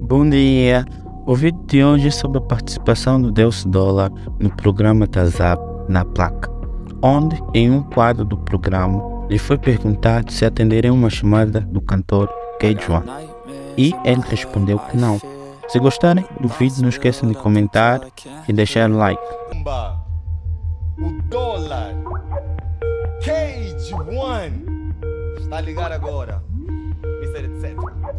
Bom dia! O vídeo de hoje é sobre a participação do Deus Dólar no programa TAZAP na placa, onde, em um quadro do programa, lhe foi perguntado se atenderia uma chamada do cantor Cage One, e ele respondeu que não. Se gostarem do vídeo, não esqueçam de comentar e deixar like. O dólar Cage One está a ligar agora, Mr. Etc.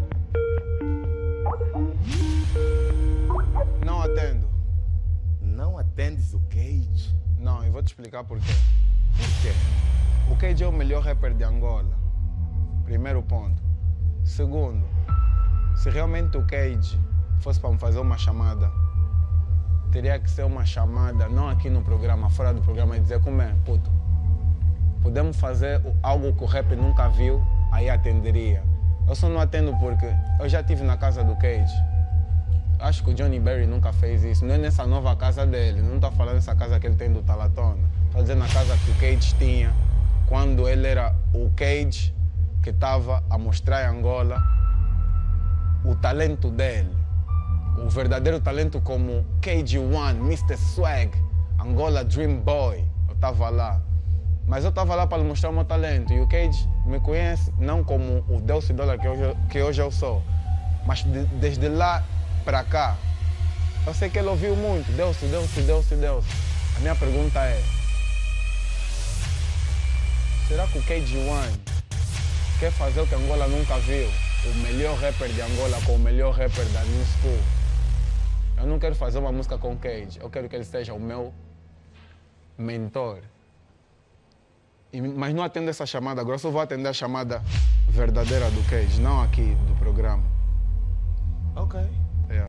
Não atendo. Não atendes o Cage? Não, eu vou te explicar por quê. Por quê? O Cage é o melhor rapper de Angola. Primeiro ponto. Segundo, se realmente o Cage fosse para me fazer uma chamada, teria que ser uma chamada, não aqui no programa, fora do programa, e dizer como é, puto. Podemos fazer algo que o rap nunca viu, aí atenderia. Eu só não atendo porque eu já estive na casa do Cage. Acho que o Johnny Berry nunca fez isso. Não é nessa nova casa dele, não estou falando dessa casa que ele tem do Talatona. Estou dizendo na casa que o Cage tinha, quando ele era o Cage que estava a mostrar em Angola o talento dele. O verdadeiro talento como Cage One, Mr. Swag, Angola Dream Boy. Eu estava lá. Mas eu estava lá para lhe mostrar o meu talento. E o Cage me conhece não como o Deus Dólar que hoje eu sou, mas desde lá para cá, eu sei que ele ouviu muito, Deus. A minha pergunta é, será que o Cage One quer fazer o que Angola nunca viu? O melhor rapper de Angola com o melhor rapper da New School. Eu não quero fazer uma música com o Cage, eu quero que ele seja o meu mentor. Mas não atendo essa chamada agora, só vou atender a chamada verdadeira do Cage, não aqui do programa. Ok.